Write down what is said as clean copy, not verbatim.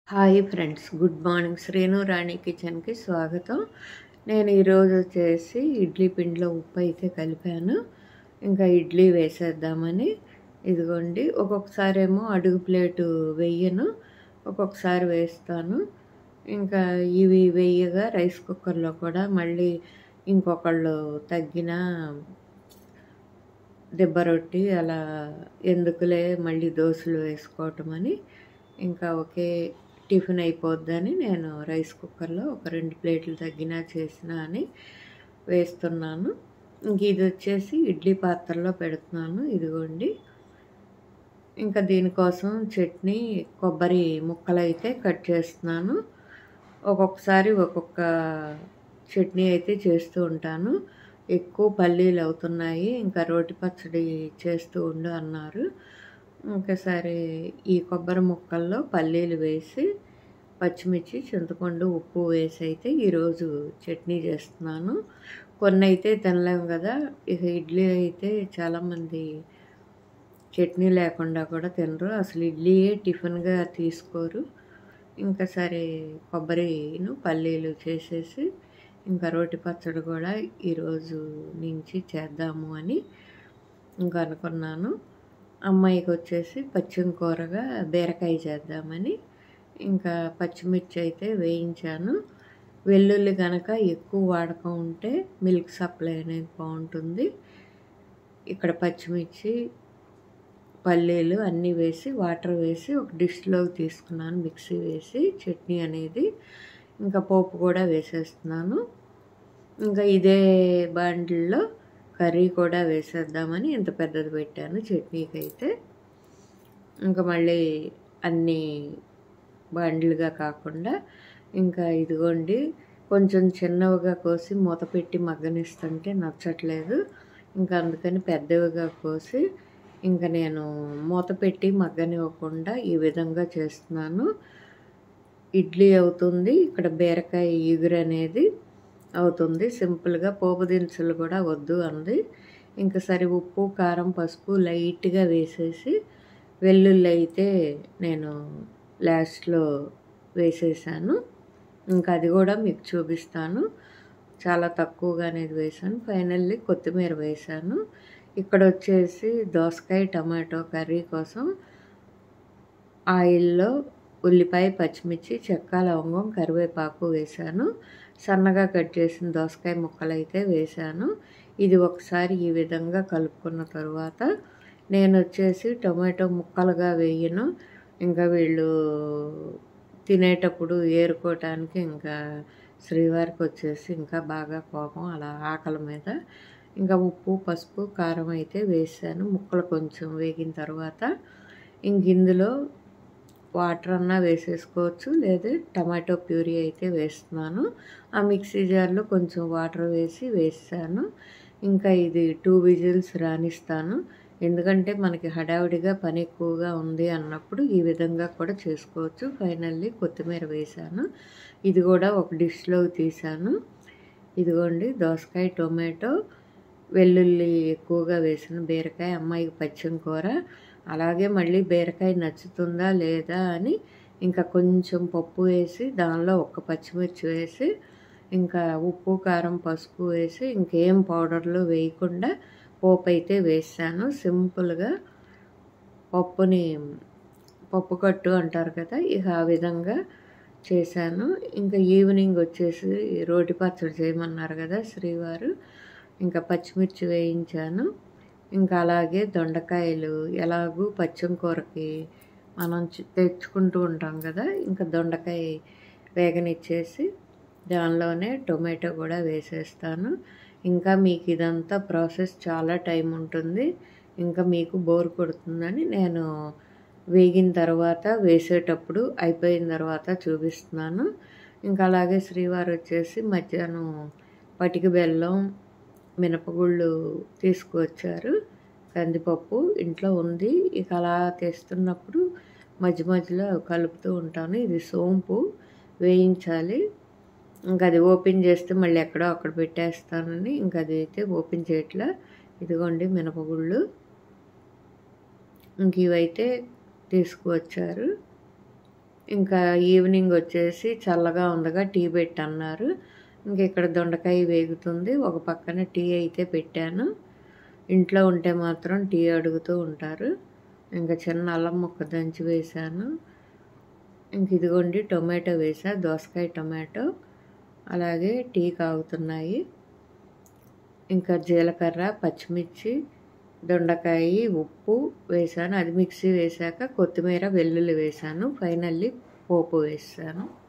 Hi friends, good morning. Srinu Rani కిచెన్కి స్వాగతం. నేను ఈరోజు వచ్చేసి ఇడ్లీ పిండిలో ఉప్పు అయితే కలిపాను. ఇంకా ఇడ్లీ వేసేద్దామని. ఇదిగోండి, ఒక్కొక్కసారి ఏమో అడుగు ప్లేటు వేయను, ఒక్కొక్కసారి వేస్తాను. ఇంకా ఇవి వేయగా రైస్ కుక్కర్లో కూడా మళ్ళీ ఇంకొకళ్ళు తగ్గిన దెబ్బ రొట్టి అలా ఎందుకులే మళ్ళీ దోశలు వేసుకోవటం అని ఇంకా ఒకే టిఫిన్ అయిపోద్దని నేను రైస్ కుక్కర్లో ఒక 2 ప్లేట్లు తగ్గినా చేసినా అని వేస్తున్నాను. ఇంక ఇది వచ్చేసి ఇడ్లీ పాత్రలో పెడుతున్నాను. ఇదిగోండి, ఇంకా దీనికోసం చట్నీ కొబ్బరి ముక్కలు అయితే కట్ చేస్తున్నాను. ఒక్కొక్కసారి ఒక్కొక్క చట్నీ అయితే చేస్తూ ఉంటాను. ఎక్కువ పల్లీలు అవుతున్నాయి, ఇంకా రోటి పచ్చడి చేస్తూ ఉండు అన్నారు. ఇంకా సరే, ఈ కొబ్బరి ముక్కల్లో పల్లీలు వేసి పచ్చిమిర్చి, చింతపండు, ఉప్పు వేసి అయితే ఈరోజు చట్నీ చేస్తున్నాను. కొన్ని అయితే తినలేము కదా, ఇక ఇడ్లీ అయితే చాలామంది చట్నీ లేకుండా కూడా తినరు, అసలు ఇడ్లీయే టిఫిన్గా తీసుకోరు. ఇంకా సరే, కొబ్బరిను పల్లీలు చేసేసి ఇంకా రోటి పచ్చడి కూడా ఈరోజు నుంచి చేద్దాము అని ఇంకా అనుకున్నాను. అమ్మాయికి వచ్చేసి పచ్చిమ కూరగా బీరకాయ చేద్దామని ఇంకా పచ్చిమిర్చి అయితే వేయించాను. వెల్లుల్లి కనుక ఎక్కువ వాడకం ఉంటే మిల్క్ సప్లై అనేది బాగుంటుంది. ఇక్కడ పచ్చిమిర్చి, పల్లీలు అన్నీ వేసి వాటర్ వేసి ఒక డిష్లోకి తీసుకున్నాను, మిక్సీ వేసి చట్నీ అనేది. ఇంకా పోపు కూడా వేసేస్తున్నాను. ఇంకా ఇదే బాండిల్లో కర్రీ కూడా వేసేద్దామని ఇంత పెద్దది పెట్టాను చట్నీకి అయితే. ఇంకా మళ్ళీ అన్నీ బాండిలుగా కాకుండా ఇంకా ఇదిగోండి, కొంచెం చిన్నవిగా కోసి మూత పెట్టి మగ్గనిస్తుంటే నచ్చట్లేదు. ఇంకా అందుకని పెద్దవిగా కోసి ఇంకా నేను మూత పెట్టి మగ్గనివ్వకుండా ఈ విధంగా చేస్తున్నాను. ఇడ్లీ అవుతుంది, ఇక్కడ బీరకాయ ఈగురు అనేది అవుతుంది. సింపుల్గా పోపు దినుసులు కూడా వద్దు అంది. ఇంకా సరే, ఉప్పు, కారం, పసుపు లైట్గా వేసేసి వెల్లుల్లి అయితే నేను లాస్ట్లో వేసేసాను. ఇంకా అది కూడా మీకు చూపిస్తాను. చాలా తక్కువగా అనేది వేసాను. ఫైనల్లీ కొత్తిమీర వేసాను. ఇక్కడ వచ్చేసి దోసకాయ టమాటో కర్రీ కోసం ఆయిల్లో ఉల్లిపాయ, పచ్చిమిర్చి, చెక్క, లవంగం, కరివేపాకు వేసాను. సన్నగా కట్ చేసిన దోసకాయ ముక్కలు అయితే వేసాను. ఇది ఒకసారి ఈ విధంగా కలుపుకున్న తర్వాత నేను వచ్చేసి టొమాటో ముక్కలుగా వేయను. ఇంకా వీళ్ళు తినేటప్పుడు ఏరుకోవటానికి ఇంకా శ్రీవారికి వచ్చేసి ఇంకా బాగా కోపం అలా ఆకలి మీద. ఇంకా ఉప్పు, పసుపు, కారం అయితే వేసాను. ముక్కలు కొంచెం వేగిన తర్వాత ఇంక ఇందులో వాటర్ అన్నా వేసేసుకోవచ్చు, లేదా టమాటో ప్యూరీ అయితే వేస్తున్నాను. ఆ మిక్సీ జార్లో కొంచెం వాటర్ వేసి వేసాను. ఇంకా ఇది 2 విజిల్స్ రానిస్తాను. ఎందుకంటే మనకి హడావుడిగా పని ఎక్కువగా ఉంది అన్నప్పుడు ఈ విధంగా కూడా చేసుకోవచ్చు. ఫైనల్లీ కొత్తిమీర వేసాను. ఇది కూడా ఒక డిష్లోకి తీసాను. ఇదిగోండి, దోసకాయ, టొమాటో, వెల్లుల్లి ఎక్కువగా వేసిన బీరకాయ, అమ్మాయికి పచ్చిమ కూర. అలాగే మళ్ళీ బీరకాయ నచ్చుతుందా లేదా అని ఇంకా కొంచెం పప్పు వేసి దానిలో ఒక్క పచ్చిమిర్చి వేసి ఇంకా ఉప్పు, కారం, పసుపు వేసి ఇంకేం పౌడర్లు వేయకుండా పోపు అయితే వేసాను. సింపుల్గా పప్పు కట్టు అంటారు కదా, ఇక ఆ విధంగా చేశాను. ఇంకా ఈవినింగ్ వచ్చేసి రోటి పచ్చడి చేయమన్నారు కదా శ్రీవారు, ఇంకా పచ్చిమిర్చి వేయించాను. ఇంకా అలాగే దొండకాయలు ఎలాగూ పచ్చిమ కూరకి మనం తెచ్చుకుంటూ ఉంటాం కదా, ఇంకా దొండకాయ వేగనిచ్చేసి దానిలోనే టొమాటో కూడా వేసేస్తాను. ఇంకా మీకు ఇదంతా ప్రాసెస్ చాలా టైం ఉంటుంది, ఇంకా మీకు బోర్ కొడుతుందని నేను వేగిన తర్వాత వేసేటప్పుడు అయిపోయిన తర్వాత చూపిస్తున్నాను. ఇంకా అలాగే శ్రీవారు వచ్చేసి మధ్యాహ్నం పటిక బెల్లం, మినపగుళ్ళు తీసుకువచ్చారు. కందిపప్పు ఇంట్లో ఉంది, ఇక అలా తెస్తున్నప్పుడు మధ్య మధ్యలో కలుపుతూ ఉంటాను. ఇది సోంపు వేయించాలి. ఇంకా అది ఓపెన్ చేస్తే మళ్ళీ ఎక్కడో అక్కడ పెట్టేస్తానని ఇంకా అది అయితే ఓపెన్ చేయట్లా. ఇదిగోండి మినపగుళ్ళు, ఇంక ఇవైతే తీసుకువచ్చారు. ఇంకా ఈవినింగ్ వచ్చేసి చల్లగా ఉండగా టీ పెట్టన్నారు. ఇంక ఇక్కడ దొండకాయ వేగుతుంది. ఒక పక్కన టీ అయితే పెట్టాను. ఇంట్లో ఉంటే మాత్రం టీ అడుగుతూ ఉంటారు. ఇంకా చిన్న అల్లం ముక్క దంచి వేశాను. ఇంక ఇదిగోండి టొమాటో వేసా, దోసకాయ టొమాటో. అలాగే టీ కాగుతున్నాయి. ఇంకా జీలకర్ర, పచ్చిమిర్చి, దొండకాయ, ఉప్పు వేసాను. అది మిక్సీ వేశాక కొత్తిమీర, వెల్లుల్లి వేశాను. ఫైనల్లీ పోపు వేసాను.